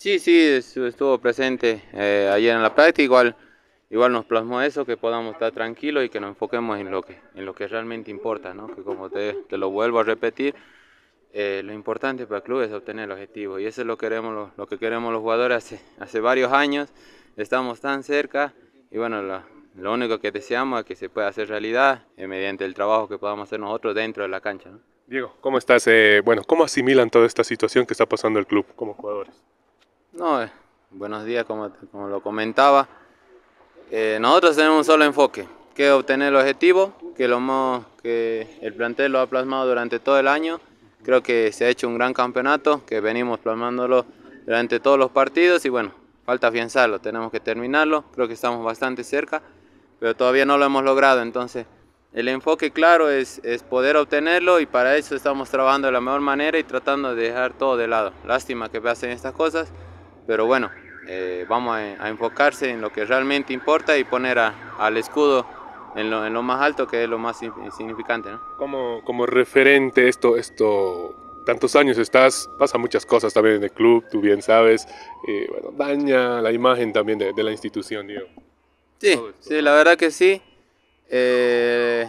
Sí, sí, estuvo presente ayer en la práctica, igual nos plasmó eso, que podamos estar tranquilos y que nos enfoquemos en lo que realmente importa, ¿no? Que como te lo vuelvo a repetir, lo importante para el club es obtener el objetivo y eso es lo, queremos, lo que queremos los jugadores hace varios años, estamos tan cerca y bueno, lo único que deseamos es que se pueda hacer realidad mediante el trabajo que podamos hacer nosotros dentro de la cancha, ¿no? Diego, ¿cómo estás? Bueno, ¿cómo asimilan toda esta situación que está pasando el club como jugadores? No, buenos días, como lo comentaba. Nosotros tenemos un solo enfoque, que es obtener el objetivo, que el plantel lo ha plasmado durante todo el año. Creo que se ha hecho un gran campeonato, que venimos plasmándolo durante todos los partidos y bueno, falta afianzarlo, tenemos que terminarlo. Creo que estamos bastante cerca, pero todavía no lo hemos logrado. Entonces, el enfoque claro es poder obtenerlo y para eso estamos trabajando de la mejor manera y tratando de dejar todo de lado. Lástima que pasen estas cosas, pero bueno, vamos a enfocarse en lo que realmente importa y poner al escudo en lo más alto, que es lo más significante, ¿no? Como referente tantos años estás, pasa muchas cosas también en el club, tú bien sabes, bueno, daña la imagen también de la institución, Diego. Sí, Todo esto. sí, la verdad que sí. Eh,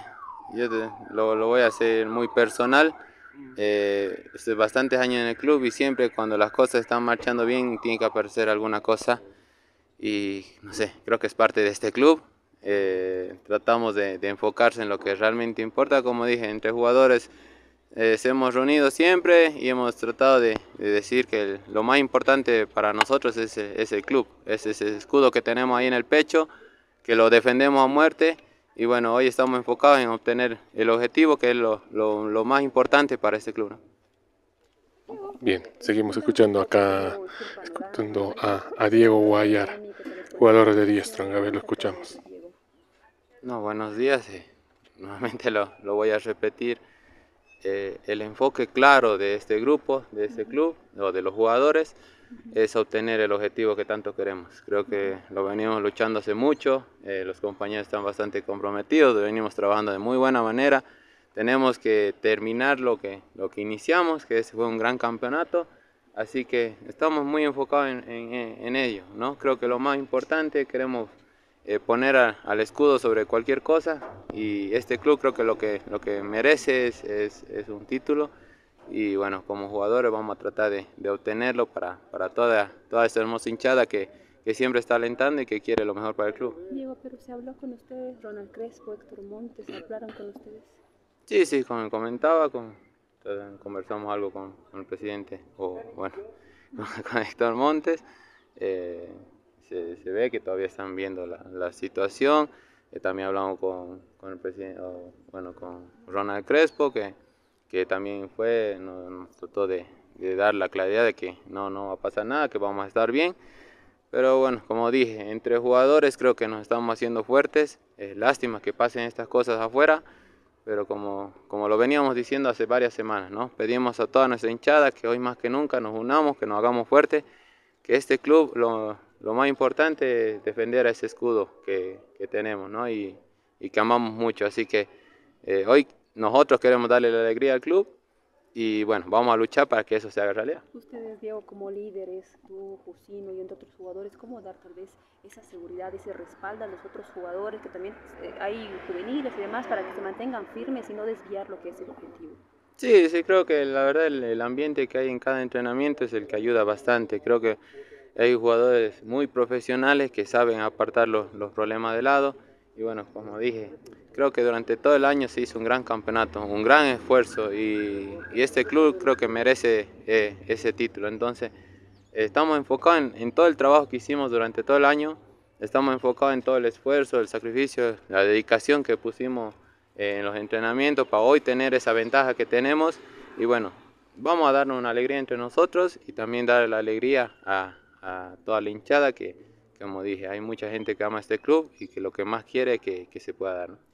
lo voy a hacer muy personal. Estoy bastantes años en el club y siempre cuando las cosas están marchando bien tiene que aparecer alguna cosa y no sé, creo que es parte de este club. Tratamos de enfocarse en lo que realmente importa, como dije, entre jugadores se hemos reunido siempre y hemos tratado de decir que lo más importante para nosotros es el club, es ese escudo que tenemos ahí en el pecho, que lo defendemos a muerte y bueno, hoy estamos enfocados en obtener el objetivo que es lo más importante para este club, ¿no? Bien, seguimos escuchando acá, escuchando a Diego Guayar, jugador de Diestron, a ver, lo escuchamos. No, buenos días, nuevamente lo voy a repetir. El enfoque claro de este grupo, de este club o de los jugadores es obtener el objetivo que tanto queremos. Creo que lo venimos luchando hace mucho, los compañeros están bastante comprometidos, venimos trabajando de muy buena manera. Tenemos que terminar lo que iniciamos, que ese fue un gran campeonato, así que estamos muy enfocados en ello, ¿no? Creo que lo más importante, queremos poner al escudo sobre cualquier cosa y este club creo que lo que merece es un título y bueno, como jugadores vamos a tratar de obtenerlo para toda esta hermosa hinchada que siempre está alentando y que quiere lo mejor para el club. Diego, pero se habló con ustedes, Ronald Crespo, Héctor Montes, ¿hablaron con ustedes? Sí, sí, como comentaba, conversamos algo con el presidente, o bueno, con Héctor Montes. eh, se ve que todavía están viendo la situación. También hablamos con el presidente, bueno, con Ronald Crespo, que también nos trató de dar la claridad de que no va a pasar nada, que vamos a estar bien. Pero bueno, como dije, entre jugadores creo que nos estamos haciendo fuertes. Lástima que pasen estas cosas afuera, pero como lo veníamos diciendo hace varias semanas, ¿no? Pedimos a toda nuestra hinchada que hoy más que nunca nos unamos, que nos hagamos fuertes, que este club lo más importante es defender a ese escudo que tenemos, ¿no? Y que amamos mucho. Así que hoy nosotros queremos darle la alegría al club y bueno, vamos a luchar para que eso se haga realidad. Ustedes, Diego, como líderes, tú, Jusino y entre otros jugadores, ¿cómo dar tal vez esa seguridad, ese respaldo a los otros jugadores, que también hay juveniles y demás, para que se mantengan firmes y no desviar lo que es el objetivo? Sí, sí, creo que la verdad el ambiente que hay en cada entrenamiento es el que ayuda bastante. Creo que hay jugadores muy profesionales que saben apartar los problemas de lado. Y bueno, como dije, creo que durante todo el año se hizo un gran campeonato, un gran esfuerzo y este club creo que merece ese título. Entonces, estamos enfocados en todo el trabajo que hicimos durante todo el año, estamos enfocados en todo el esfuerzo, el sacrificio, la dedicación que pusimos en los entrenamientos para hoy tener esa ventaja que tenemos y bueno, vamos a darnos una alegría entre nosotros y también dar la alegría a toda la hinchada que, como dije, hay mucha gente que ama este club y que lo que más quiere es que se pueda dar, ¿no?